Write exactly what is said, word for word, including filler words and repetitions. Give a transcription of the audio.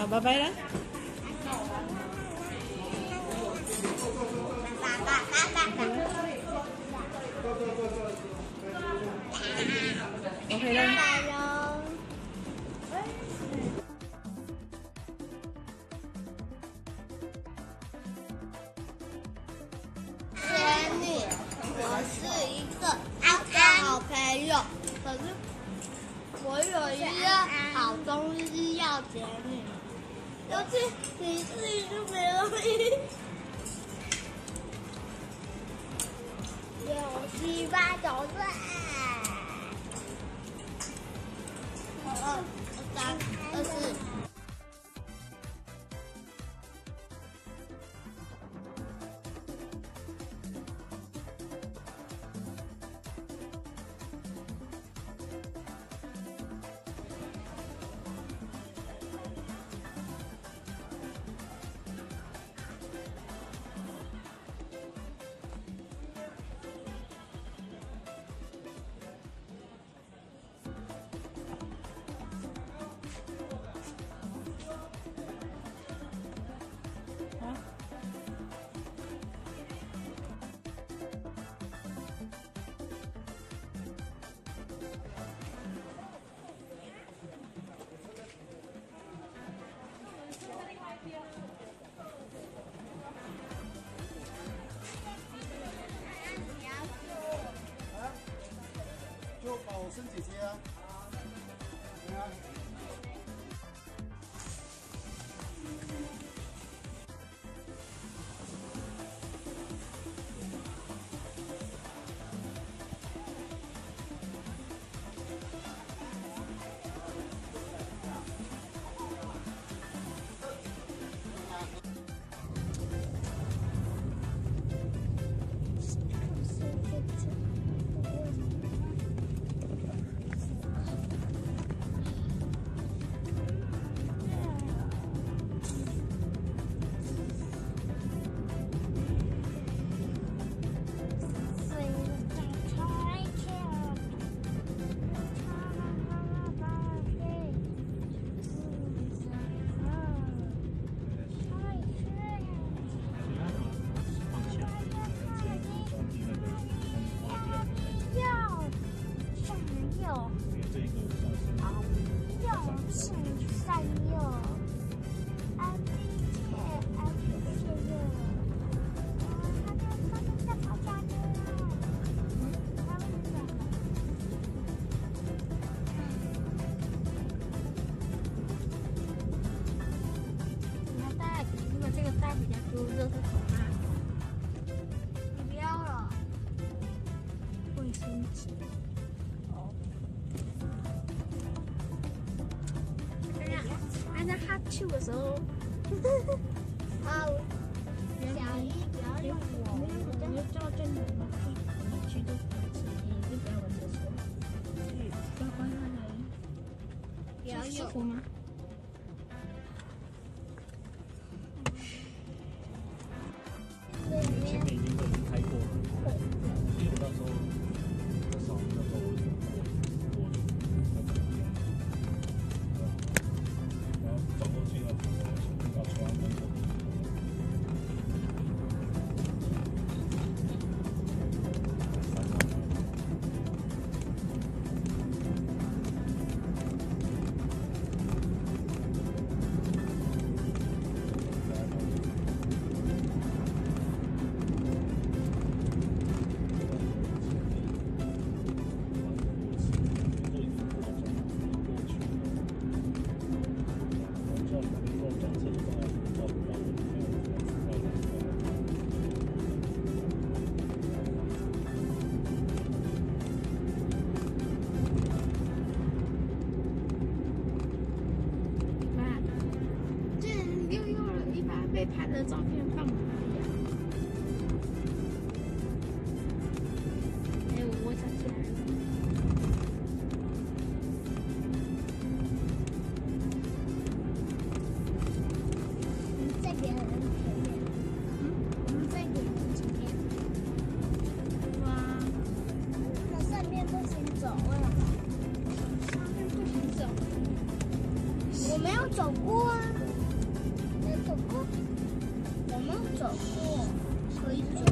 好，拜拜了。 爸爸爸爸爸。 我回来。 拜喽。仙女，我是一个好朋友，可是我有一个好东西要给你，就是你自己就没东西。有七八九岁，二二三二四。 就保生姐姐啊。对啊。 那他去的时候， 好，小一不要用我， 我就叫正你们去，你去就你就不要玩车车，不要关他的。 不要用。 舒服吗？ 前面已经都已经开过了，因为我到时候我少那时候我我我然后走过去了，到船门口。 被拍的照片放哪里啊？哎，我我想起来了。 你在别人前面，嗯，你在别人前面。 哇， 那上面不行走啊， 上面不行走。 我没有走过啊。 走过，可以走。